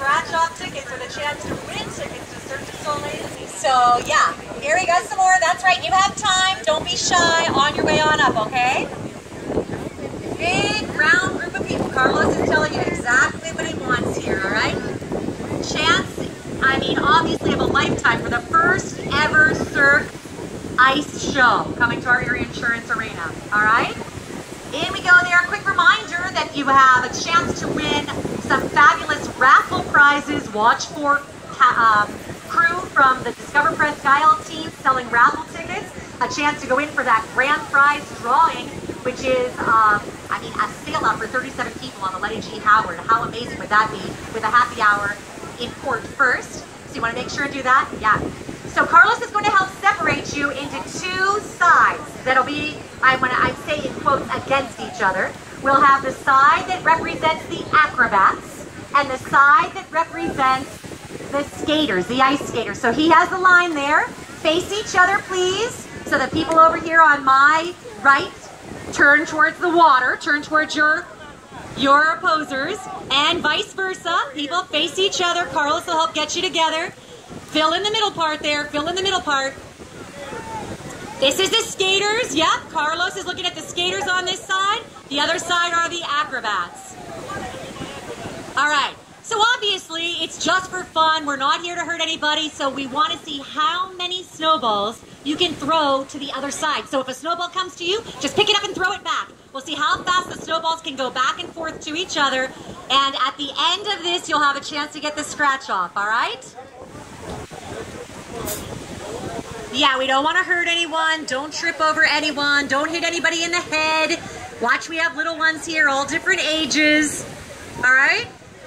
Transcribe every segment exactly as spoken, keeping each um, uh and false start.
scratch-off tickets with a chance to win tickets to Cirque du Soleil. So, yeah, here we go some more. That's right, you have time. Don't be shy. On your way on up, okay? Big, round group of people. Carlos is telling you exactly what he wants here, all right? Chance, I mean, obviously of a lifetime for the first ever Cirque Ice show coming to our area insurance arena, all right? In we go there. A quick reminder that you have a chance to win some fabulous raffle prizes. Watch for um, crew from the Discover Presque Isle team selling raffle tickets. A chance to go in for that grand prize drawing, which is, um, I mean, a sail out for thirty-seven people on the Letty G. Howard. How amazing would that be with a happy hour in port first? So you want to make sure to do that? Yeah. So Carlos is going to help separate you into two sides that'll be, I want to I say in quotes, against each other. We'll have the side that represents the acrobats and the side that represents the skaters, the ice skaters. So he has the line there. Face each other, please. So the people over here on my right turn towards the water, turn towards your your opposers, and vice versa. People face each other. Carlos will help get you together. Fill in the middle part there. Fill in the middle part. This is the skaters. Yep, Carlos is looking at the skaters on this side. The other side are the acrobats. All right. So obviously, it's just for fun. We're not here to hurt anybody, so we want to see how many snowballs you can throw to the other side. So if a snowball comes to you, just pick it up and throw it back. We'll see how fast the snowballs can go back and forth to each other. And at the end of this, you'll have a chance to get the scratch off, all right? Yeah, we don't want to hurt anyone. Don't trip over anyone. Don't hit anybody in the head. Watch, we have little ones here, all different ages. All right?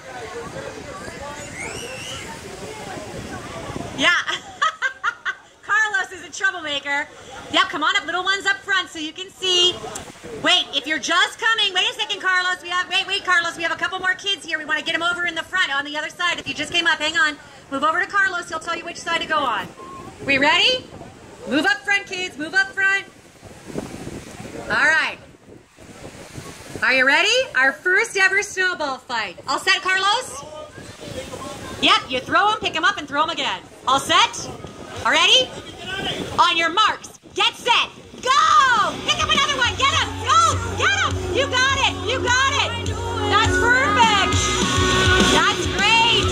Yeah. Carlos is a troublemaker. Yep, come on up, little ones up front so you can see. Wait, if you're just coming, wait a second, Carlos. We have, wait, wait, Carlos, we have a couple more kids here. We want to get them over in the front on the other side. If you just came up, hang on. Move over to Carlos. He'll tell you which side to go on. We ready? Move up front, kids. Move up front. All right. Are you ready? Our first ever snowball fight. All set, Carlos? Yep, you throw them, pick them up, and throw them again. All set? All ready? On your marks, get set, go! Pick up another one, get him, go, get him! You got it, you got it! That's perfect! That's great!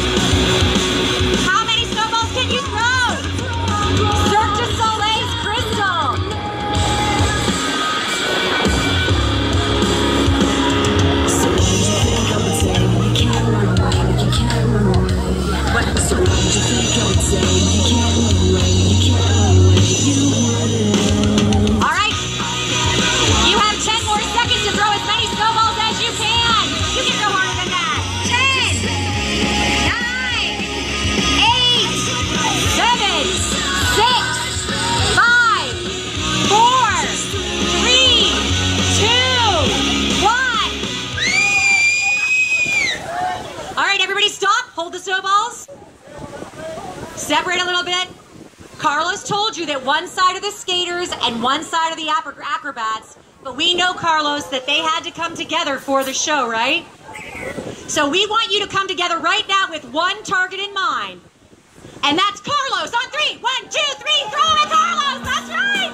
How many snowballs can you throw? Cirque du Soleil's Crystal! What? So what did you think I would say? You can't run away, you can't run away, you wouldn't. All right, you have ten more seconds to throw as many snowballs as you can. You can throw harder than that. ten, nine, eight, seven, six, five, four, three, two, one. All right, everybody stop. Hold the snowballs. Separate a little bit. Carlos told you that one side of the skaters and one side of the acrobats, but we know, Carlos, that they had to come together for the show, right? So we want you to come together right now with one target in mind. And that's Carlos on three. One, two, three, throw it at Carlos. That's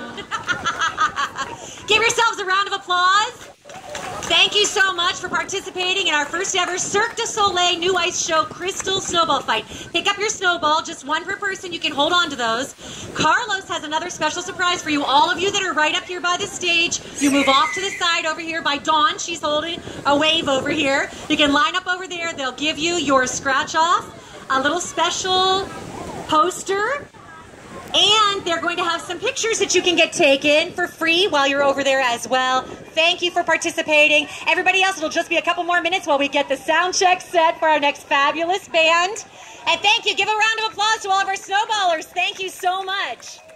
right. Give yourselves a round of applause. Thank you so much for participating in our first ever Cirque du Soleil New Ice Show Crystal Snowball Fight. Pick up your snowball, just one per person. You can hold on to those. Carlos has another special surprise for you. All of you that are right up here by the stage, you move off to the side over here by Dawn. She's holding a wave over here. You can line up over there. They'll give you your scratch off, a little special poster, and they're going to have some pictures that you can get taken for free while you're over there as well. Thank you for participating. Everybody else, it'll just be a couple more minutes while we get the sound check set for our next fabulous band. And thank you. Give a round of applause to all of our snowballers. Thank you so much.